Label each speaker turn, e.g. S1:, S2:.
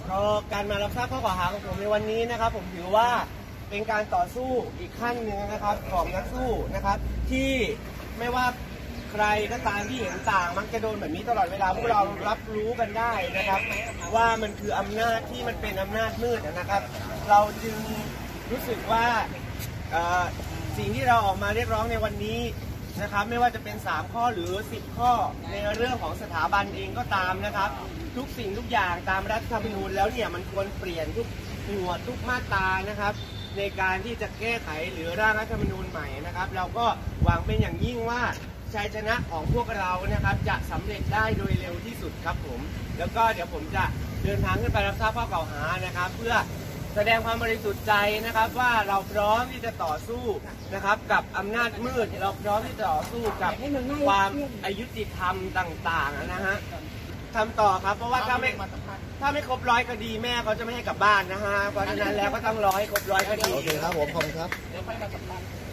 S1: ก็การมารับทราบข้อกล่าวหาของผมในวันนี้นะครับผมถือว่าเป็นการต่อสู้อีกขั้นหนึ่งนะครับของนักสู้นะครับที่ไม่ว่าใครก็ตามที่เห็นต่างมักจะโดนแบบนี้ตลอดเวลาพวกเรารับรู้กันได้นะครับว่ามันคืออำนาจที่มันเป็นอำนาจมืดนะครับเราจึงรู้สึกว่าสิ่งที่เราออกมาเรียกร้องในวันนี้นะครับไม่ว่าจะเป็น3ข้อหรือ10ข้อในเรื่องของสถาบันเองก็ตามนะครับทุกสิ่งทุกอย่างตามรัฐธรรมนูญแล้วเนี่ยมันควรเปลี่ยนทุกหมวดทุกมาตรานะครับในการที่จะแก้ไขหรือร่างรัฐธรรมนูญใหม่นะครับเราก็หวังเป็นอย่างยิ่งว่าชัยชนะของพวกเรานะครับจะสำเร็จได้โดยเร็วที่สุดครับผมแล้วก็เดี๋ยวผมจะเดินทางขึ้นไปรับทราบข้อกล่าวหานะครับเพื่อแสดงความบริสุทธิ์ใจนะครับว่าเราพร้อมที่จะต่อสู้นะครับกับอำนาจมืดเราพร้อมที่จะต่อสู้กับความอายุติธรรมต่างๆนะฮะทำต่อครับเพราะว่าถ้าไม่ครบ100 คดีแม่เขาจะไม่ให้กลับบ้านนะฮะเพราะฉะนั้นแล้วก็ต้องรอให้ครบ100 คดี
S2: โอเคครับผมขอบคุณครับ